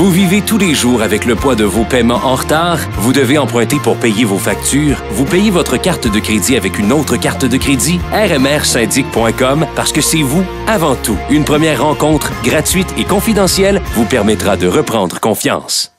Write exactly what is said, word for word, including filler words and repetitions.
Vous vivez tous les jours avec le poids de vos paiements en retard? Vous devez emprunter pour payer vos factures? Vous payez votre carte de crédit avec une autre carte de crédit? R M R syndic point com, parce que c'est vous avant tout. Une première rencontre gratuite et confidentielle vous permettra de reprendre confiance.